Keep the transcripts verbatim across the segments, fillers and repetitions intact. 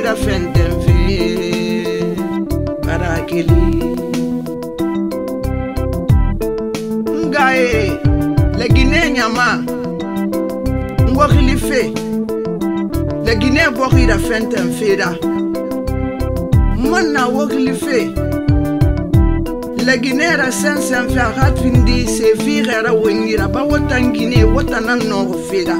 ira fenten fe barakeli ngae le Guinée nyama ngwakili fe le Guinée boki ira fenten fe da manna wakili fe le Guinée ra sen sen fe agat vindi se vire ra wengira ba wotan Guinée wotanan no fe da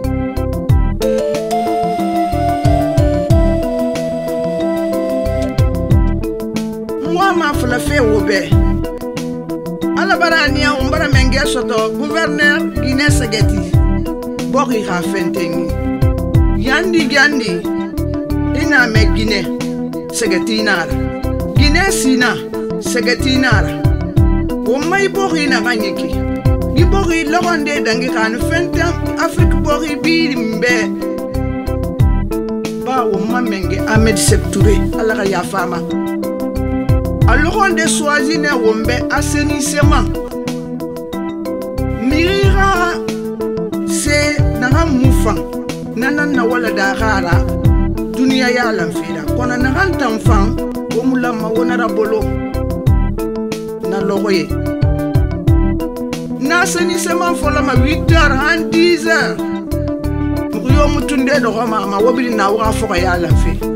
ma fala fe wobe ala barania umbara menge soto gouverneur Guinée Segeti boki ha fentengi yandi yandi ina me Guinée Segeti nara Guinée sina Segeti nara o mai boki na ganyeki ni boki logonde dangi kan fentem Afrique boki bi mbe ba o mamenge Ahmed Sékou Touré ala ga ya fama alors on de choisir ne wombe assainissement mira c'est nanga mufa nana na wala da gara dunia ya lamfira kona nanga tamfan o mulama wona rabolo na logoye na assainissement fola ma huit heures en dix heures pour yo mutunde do ma ma wobili na wa fo ya lamfira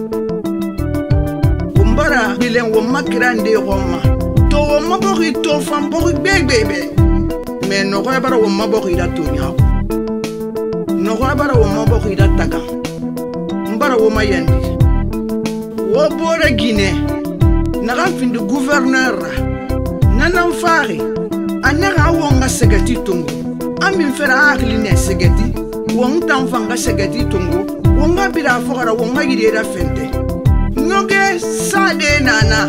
bara bilen wo makrande roma to wo mabori to fam bori bebe mais no ko bara wo mabori da tonya no ko bara wo mabori da taka mbara wo mayandi wo bora Guinée na ran fin de gouverneur nanam fari anara wo nga Segeti tungu amin fera akli ne Segeti wo ntam fanga Segeti tungu wo nga bira fogara wo magide da fente nyoge sade nana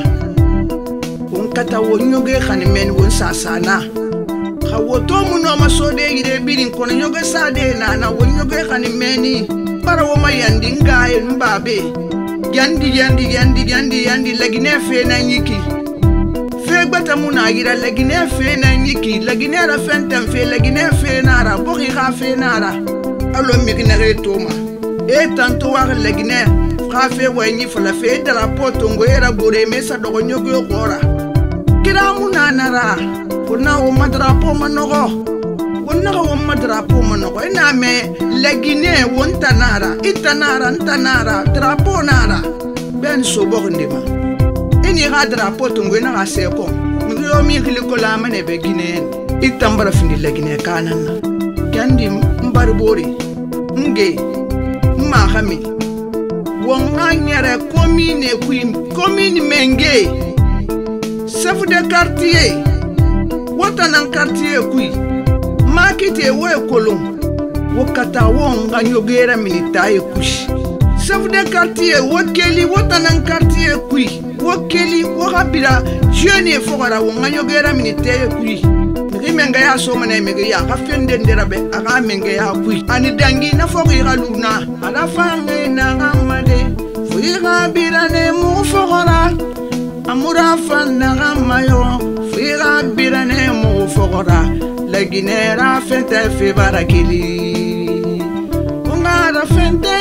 on kata wo nyoge khanimen won sasana khawo to muno masode ire birin kono nyoge sade nana wo nyoge khanimeni para wo mayandi ngaye mbabe yandi yandi yandi yandi yandi la Guinée fe na nyiki fe gbata muna gira la Guinée fe na nyiki la Guinée ra fentem fe la Guinée fe nara boki kha fe nara alo mignere toma e tanto war la Guinée Rafe wenyi fala fe de la potongo era bore mesa dogo nyogo gora kira muna nara kuna o madrapo manogo wonna o madrapo manogo ina me la Guinée wonta nara itanara ntanara drapo nara ben so bogndima eni ga drapo tongo na ga seko mbiyo mi kiliko la mane be Guinée itambara findi la Guinée kanana kandi mbarbori nge mahami wonga nyere commune kuim commune menge chef de quartier wotanan quartier kui makite we kolon wokata wonga nyogera minitaye kushi chef de quartier wokeli wotanan quartier kui wokeli wokabira jeune fogara wonga nyogera minitaye kui menga ya so mane mege ya ka fende nderabe aga menge ya kui ani dangi na fogi galuna ala fange na ngamade fuira birane mu fogora amura fanna ngamayo fuira birane mu fogora la Guinée ra fete fe barakili unga ra fente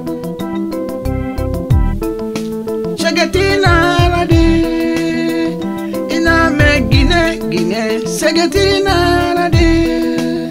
Segetina rade ina me Guinée Guinée Segeti nara de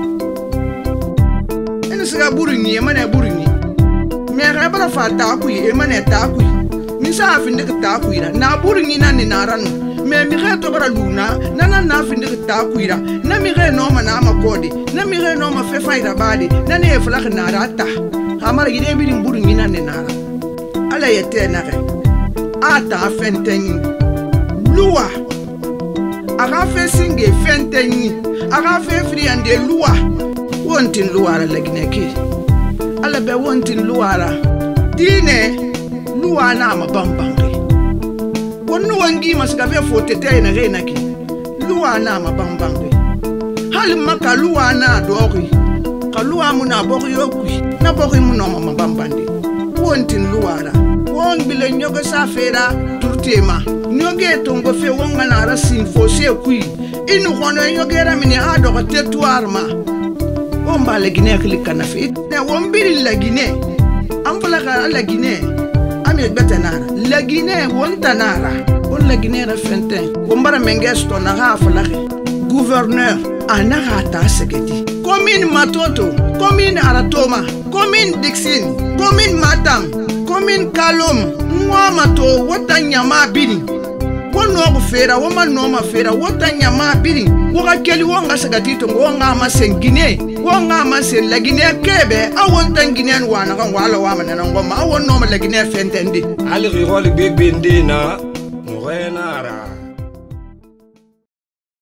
ene sega buringi emane buringi me rebra fa ta ku emane ta ku ni sa finde ta ku ira na buringi na ni naran me mi re to bara luna na na na finde ta ku ira na mi re no ma na ma kodi na mi re no ma fe fa ira bali na ne fla na rata amara gide bi buringi na ni nara ala yete na re ata fentengi lua aga fe singe fentenyi aga fe friande lua wontin luara la Guinée ki ala be wontin luara dine lua na ma bambange wonu wangi masga fe fotete na rena ki lua na ma bambange hal maka lua na dori ka lua muna bori yokui na bori muna ma bambande wontin luara won bile nyoga safera turtema nyoge tongo fe wonga na rasin fosé kui inu kono nyogera mini ado ko territoire ma on ba la Guinée klikana fe ne won biri la Guinée am fala ka la Guinée am e betanara la Guinée wonta nara on la Guinée ra fenten ko mbara mengesto na ha fala gouverneur anara ta seketi commune Matoto commune Aratoma commune Dixine commune Matam commune Kalom mwa mato wata nyama bini wono fera woma noma fera wata nyama bini woka keli wonga sakatito wonga masengine wonga masen la Guinée kebe awonta Guinée wana kan wala wama na ngoma awon noma la Guinée fentendi ali rol bebende na no renara